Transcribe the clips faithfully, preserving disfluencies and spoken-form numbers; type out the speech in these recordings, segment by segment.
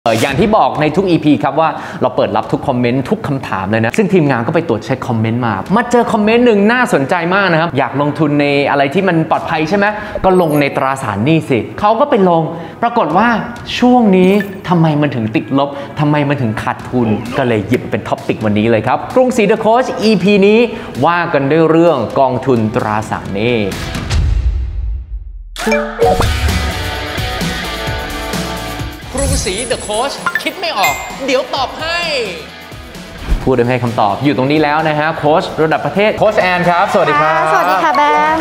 อย่างที่บอกในทุก อี พี ครับว่าเราเปิดรับทุกคอมเมนต์ทุกคำถามเลยนะซึ่งทีมงานก็ไปตรวจเช็คคอมเมนต์มามาเจอคอมเมนต์หนึ่งน่าสนใจมากนะครับอยากลงทุนในอะไรที่มันปลอดภัยใช่ไหมก็ลงในตราสารหนี้สิเขาก็ไปลงปรากฏว่าช่วงนี้ทำไมมันถึงติดลบทำไมมันถึงขาดทุนก็เลยหยิบเป็นท็อปปิกวันนี้เลยครับกรุงศรีเดอะโค้ช อี พี นี้ว่ากันด้วยเรื่องกองทุนตราสารหนี้กรุงศรีเดอะโค้ชคิดไม่ออกเดี๋ยวตอบให้พูดได้ให้คำตอบอยู่ตรงนี้แล้วนะฮะโค้ชระดับประเทศโค้ชแอนครับสวัสดีครับสวัสดีค่ะแบม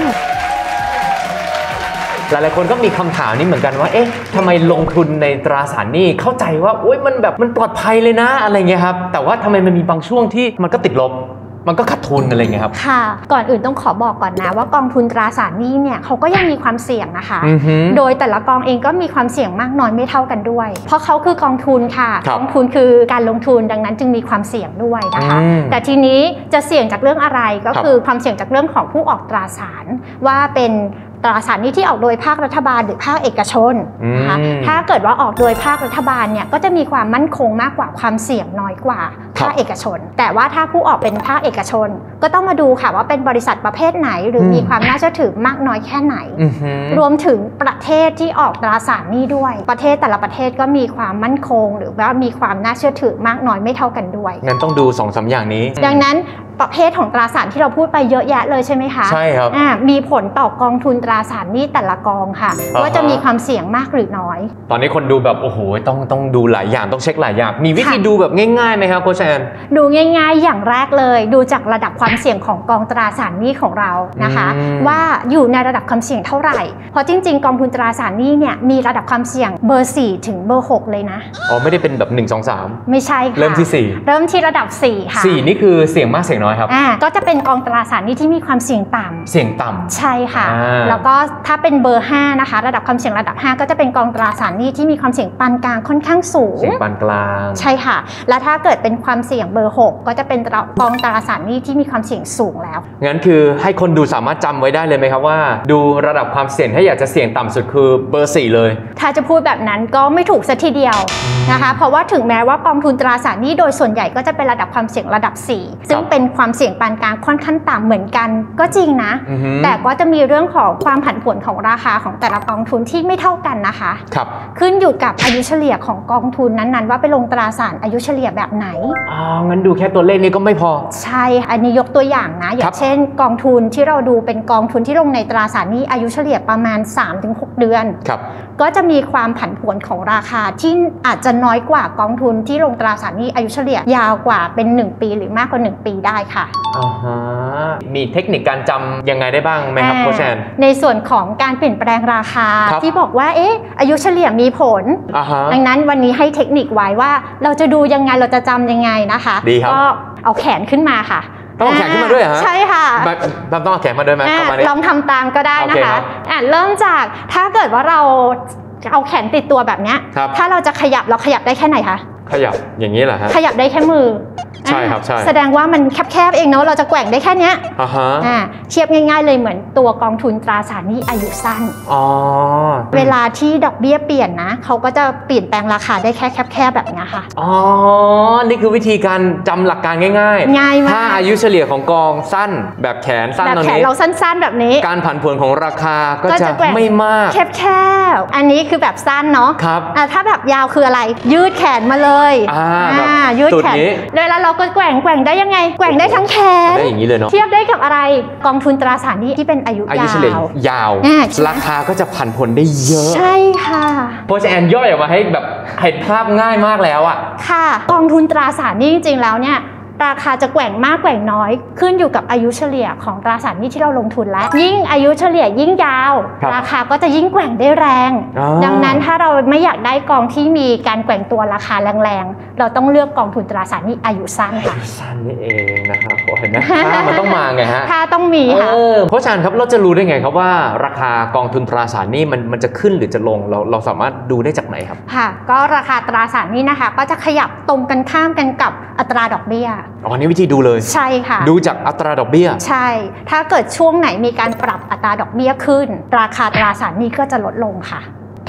หลายๆคนก็มีคำถามนี้เหมือนกันว่าเอ๊ะทำไมลงทุนในตราสารหนี้เข้าใจว่าโอ๊ยมันแบบมันปลอดภัยเลยนะอะไรเงี้ยครับแต่ว่าทำไมมันมีบางช่วงที่มันก็ติดลบมันก็ขาดทุนอะไรเงี้ยครับค่ะก่อนอื่นต้องขอบอกก่อนนะว่ากองทุนตราสารหนี้เนี่ยเขาก็ยังมีความเสี่ยงนะคะ โดยแต่ละกองเองก็มีความเสี่ยงมากน้อยไม่เท่ากันด้วยเพราะเขาคือกองทุนค่ะกองทุนคือการลงทุนดังนั้นจึงมีความเสี่ยงด้วยนะคะแต่ทีนี้จะเสี่ยงจากเรื่องอะไรก็คือความเสี่ยงจากเรื่องของผู้ออกตราสารว่าเป็นตราสารหนี้ที่ออกโดยภาครัฐบาลหรือภาคเอกชนนะคะถ้าเกิดว่าออกโดยภาครัฐบาลเนี่ยก็จะมีความมั่นคงมากกว่าความเสี่ยงน้อยกว่าภาคเอกชนแต่ว่าถ้าผู้ออกเป็นภาคเอกชนก็ต้องมาดูค่ะว่าเป็นบริษัทประเภทไหนหรือมีความน่าเชื่อถือมากน้อยแค่ไหนรวมถึงประเทศที่ออกตราสารหนี้ด้วยประเทศแต่ละประเทศก็มีความมั่นคงหรือว่ามีความน่าเชื่อถือมากน้อยไม่เท่ากันด้วยงั้นต้องดู สองสาม อย่างนี้ดังนั้นประเภทของตราสารที่เราพูดไปเยอะแยะเลยใช่ไหมคะใช่ครับมีผลต่อกองทุนตราสารหนี้แต่ละกองค่ะว่าจะมีความเสี่ยงมากหรือน้อยตอนนี้คนดูแบบโอ้โหต้องต้องดูหลายอย่างต้องเช็คหลายอย่างมีวิธีดูแบบง่ายๆไหมครับโค้ชแอนดูง่ายๆอย่างแรกเลยดูจากระดับความเสี่ยงของกองตราสารหนี้ของเรานะคะว่าอยู่ในระดับความเสี่ยงเท่าไหร่เพราะจริงๆกองทุนตราสารหนี้เนี่ยมีระดับความเสี่ยงเบอร์สี่ถึงเบอร์หกเลยนะอ๋อไม่ได้เป็นแบบหนึ่ง สอง สามไม่ใช่ค่ะเริ่มที่สี่เริ่มที่ระดับสี่ค่ะสี่นี่คือเสี่ยงมากเสี่ยงน้อยครับอ่าก็จะเป็นกองตราสารหนี้ที่มีความเสี่ยงต่ำเสี่ยงต่ำใช่ค่ะแล้วก็ถ้าเป็นเบอร์ห้านะคะระดับความเสี่ยงระดับห้าก็จะเป็นกองตราสารหนี้ที่มีความเสี่ยงปานกลางค่อนข้างสูงเสี่ยงปานกลางใช่ค่ะแล้วถ้าเกิดเป็นความเสี่ยงเบอร์หกก็จะเป็นกองตราสารหนี้ที่มีความเสี่ยงสูงแล้วงั้นคือให้คนดูสามารถจำไว้ได้เลยไหมครับว่าดูระดับความเสี่ยงถ้าอยากจะเสี่ยงต่ำสุดคือเบอร์สี่เลยถ้าจะพูดแบบนั้นก็ไม่ถูกซะทีเดียวนะคะเพราะว่าถึงแม้ว่ากองทุนตราสารหนี้โดยส่วนใหญ่ก็จะเป็นระดับความเสี่ยงระดับสี่ซึ่งเป็นความเสี่ยงปานกลางค่อนข้างต่ำเหมือนกันก็จริงนะแต่ก็จะมีเรื่องของความผันผวนของราคาของแต่ละกองทุนที่ไม่เท่ากันนะคะครับขึ้นอยู่กับอายุเฉลี่ยของกองทุนนั้นๆว่าไปลงตราสารอายุเฉลี่ยแบบไหนอ๋องั้นดูแค่ตัวเลขนี้ก็ไม่พอใช่อันนี้ยกตัวอย่างนะอย่างเช่นกองทุนที่เราดูเป็นกองทุนที่ลงในตราสารนี้อายุเฉลี่ยประมาณ สามถึงหก เดือนครับก็จะมีความผันผวนของราคาที่อาจจะน้อยกว่ากองทุนที่ลงตราสารนี้อายุเฉลี่ยยาวกว่าเป็นหนึ่งปีหรือมากกว่าหนึ่งปีได้ค่ะอ่าฮะมีเทคนิคการจำยังไงได้บ้างไหมครับโค้ชแอนในส่วนของการเปลี่ยนแปลงราคาที่บอกว่าเอ๊ะอายุเฉลี่ยมีผลดังนั้นวันนี้ให้เทคนิคไว้ว่าเราจะดูยังไงเราจะจำยังไงนะคะก็เอาแขนขึ้นมาค่ะต้องเอาแขนขึ้นมาด้วยฮะใช่ค่ะแบบต้องเอาแขนมาด้วยไหมลองทำตามก็ได้นะคะเริ่มจากถ้าเกิดว่าเราเอาแขนติดตัวแบบนี้ถ้าเราจะขยับเราขยับได้แค่ไหนคะขยับอย่างนี้เหรอฮะขยับได้แค่มือใช่ครับใช่แสดงว่ามันแคบๆเองเนาะเราจะแกว่งได้แค่นี้อ่าฮะเทียบง่ายๆเลยเหมือนตัวกองทุนตราสารหนี้อายุสั้นอ๋อเวลาที่ดอกเบี้ยเปลี่ยนนะเขาก็จะเปลี่ยนแปลงราคาได้แค่แคบๆแบบนี้ค่ะอ๋อนี่คือวิธีการจำหลักการง่ายๆง่ายมากถ้าอายุเฉลี่ยของกองสั้นแบบแขนสั้นตรงนี้แบบแขนเราสั้นๆแบบนี้การผันผวนของราคาก็จะไม่มากแคบๆอันนี้คือแบบสั้นเนาะครับถ้าแบบยาวคืออะไรยืดแขนมาเลยยืดแขนเวลาเราก็แกว่งแกว่งได้ยังไงแกว่งได้ทั้งแขนได้อย่างนี้เลยเนาะเทียบได้กับอะไรกองทุนตราสารหนี้ที่เป็นอายุอายุเฉลี่ยยาวราคาก็จะผันผวนได้เยอะใช่ค่ะโค้ชแอนย่อยออกมาให้แบบเห็นภาพง่ายมากแล้วอ่ะค่ะกองทุนตราสารหนี้จริงๆแล้วเนี่ยราคาจะแกว่งมากแกว่งน้อยขึ้นอยู่กับอายุเฉลี่ยของตราสารหนี้ที่เราลงทุนและยิ่งอายุเฉลี่ยยิ่งยาวราคาก็จะยิ่งแกว่งได้แรงดังนั้นถ้าเราไม่อยากได้กองที่มีการแกว่งตัวราคาแรงๆเราต้องเลือกกองทุนตราสารหนี้อายุสั้นค่ะอายุสั้นนี่เองนะครับเห็นไหมถ้ามันต้องมาไงฮะถ้าต้องมีค่ะเพราะฉะนั้นครับเราจะรู้ได้ไงครับว่าราคากองทุนตราสารหนี้มันมันจะขึ้นหรือจะลงเราเราสามารถดูได้จากไหนครับค่ะก็ราคาตราสารหนี้นะคะก็จะขยับตรงกันข้ามกันกับอัตราดอกเบี้ยอ๋อนี่วิธีดูเลยใช่ค่ะดูจากอัตราดอกเบี้ยใช่ถ้าเกิดช่วงไหนมีการปรับอัตราดอกเบี้ยขึ้นราคาตราสารหนี้ก็จะลดลงค่ะ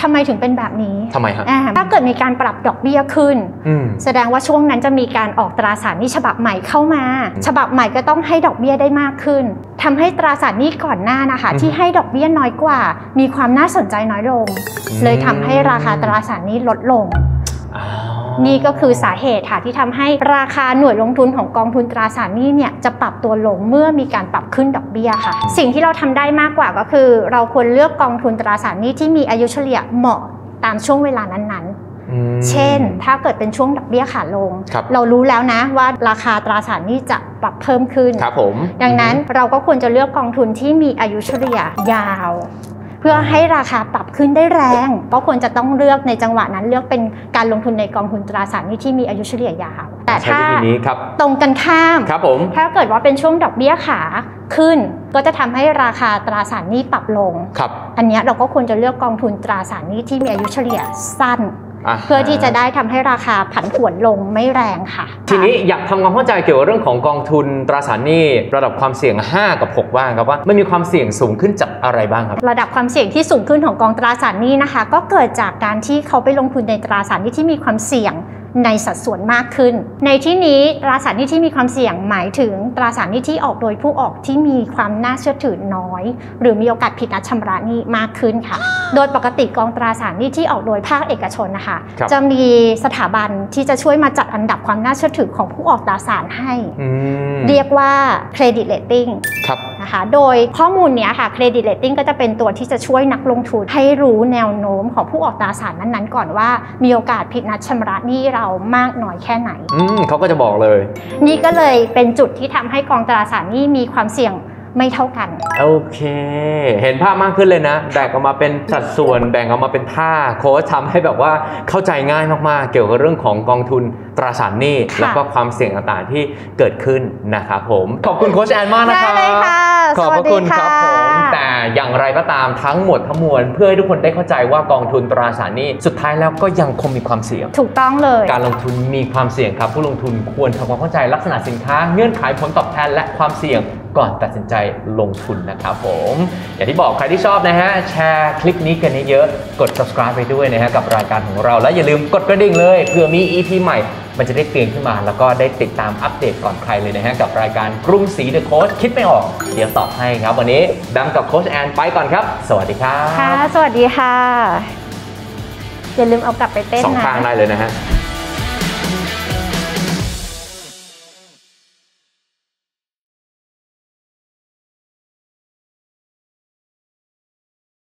ทำไมถึงเป็นแบบนี้ทำไมครับถ้าเกิดมีการปรับดอกเบี้ยขึ้นแสดงว่าช่วงนั้นจะมีการออกตราสารหนี้ฉบับใหม่เข้ามาฉบับใหม่ก็ต้องให้ดอกเบี้ยได้มากขึ้นทำให้ตราสารหนี้ก่อนหน้านะคะที่ให้ดอกเบี้ยน้อยกว่ามีความน่าสนใจน้อยลงเลยทำให้ราคาตราสารหนี้ลดลงนี่ก็คือสาเหตุค่ะที่ทำให้ราคาหน่วยลงทุนของกองทุนตราสารหนี้เนี่ยจะปรับตัวลงเมื่อมีการปรับขึ้นดอกเบี้ยค่ะสิ่งที่เราทำได้มากกว่าก็คือเราควรเลือกกองทุนตราสารหนี้ที่มีอายุเฉลี่ยเหมาะตามช่วงเวลานั้นๆเช่นถ้าเกิดเป็นช่วงดอกเบี้ยขาลงเรารู้แล้วนะว่าราคาตราสารหนี้จะปรับเพิ่มขึ้นครับผมดังนั้นเราก็ควรจะเลือกกองทุนที่มีอายุเฉลี่ยยาวเพื่อให้ราคาปรับขึ้นได้แรงก็ควรจะต้องเลือกในจังหวะนั้นเลือกเป็นการลงทุนในกองทุนตราสารหนี้ที่มีอายุเฉลี่ยยาวแต่ถ้าตรงกันข้ามครับผมถ้าเกิดว่าเป็นช่วงดอกเบี้ยขาขึ้นก็จะทำให้ราคาตราสารหนี้ปรับลงครับอันนี้เราก็ควรจะเลือกกองทุนตราสารหนี้ที่มีอายุเฉลี่ยสั้นเพื่อที่จะได้ทำให้ราคาผันผวนลงไม่แรงค่ะทีนี้อยากทำความเข้าใจเกี่ยวกับเรื่องของกองทุนตราสารหนี้ระดับความเสี่ยงห้ากับหกบ้างครับว่ามันมีความเสี่ยงสูงขึ้นจากอะไรบ้างครับระดับความเสี่ยงที่สูงขึ้นของกองตราสารหนี้นะคะก็เกิดจากการที่เขาไปลงทุนในตราสารหนี้ที่มีความเสี่ยงในสัดส่วนมากขึ้นในที่นี้ตราสารหนี้ที่มีความเสี่ยงหมายถึงตราสารหนี้ที่ออกโดยผู้ออกที่มีความน่าเชื่อถือน้อยหรือมีโอกาสผิดนัดชำระหนี้มากขึ้นค่ะโดยปกติกองตราสารหนี้ที่ออกโดยภาคเอกชนนะคะจะมีสถาบันที่จะช่วยมาจัดอันดับความน่าเชื่อถือของผู้ออกตราสารให้เรียกว่า credit rating นะคะโดยข้อมูลนี้ค่ะ credit rating ก็จะเป็นตัวที่จะช่วยนักลงทุนให้รู้แนวโน้มของผู้ออกตราสารนั้นๆก่อนว่ามีโอกาสผิดนัดชำระหนี้เรามากน้อยแค่ไหนอืมเขาก็จะบอกเลยนี่ก็เลยเป็นจุดที่ทำให้กองตราสารหนี้มีความเสี่ยงไม่เท่ากันโอเคเห็นภาพมากขึ้นเลยนะแบ่งออกมาเป็นสัดส่วนแบ่งออกมาเป็นท่าโค้ชทำให้แบบว่าเข้าใจง่ายมากๆเกี่ยวกับเรื่องของกองทุนตราสารหนี้แล้วก็ความเสี่ยงต่างๆที่เกิดขึ้นนะครับผมขอบคุณโค้ชแอนมากนะครับขอบพระคุณครับผมแต่อย่างไรก็ตามทั้งหมดทั้งมวลเพื่อให้ทุกคนได้เข้าใจว่ากองทุนตราสารหนี้สุดท้ายแล้วก็ยังคงมีความเสี่ยงถูกต้องเลยการลงทุนมีความเสี่ยงครับผู้ลงทุนควรทำความเข้าใจลักษณะสินค้าเงื่อนไขผลตอบแทนและความเสี่ยงก่อนตัดสินใจลงทุนนะครับผมอย่างที่บอกใครที่ชอบนะฮะแชร์คลิปนี้กันเยอะๆกด ซับสไครบ์ ไปด้วยนะฮะกับรายการของเราและอย่าลืมกดกระดิ่งเลยเพื่อมี อี พี ใหม่มันจะได้เตือนขึ้นมาแล้วก็ได้ติดตามอัปเดตก่อนใครเลยนะฮะกับรายการกรุงศรีเดอะโค้ชคิดไม่ออกเดี๋ยวตอบให้ครับวันนี้ดำกับโค้ชแอนไปก่อนครับสวัสดีครับค่ะสวัสดีค่ะอย่าลืมเอากลับไปเต้นนะสองข้างได้เลยนะฮะ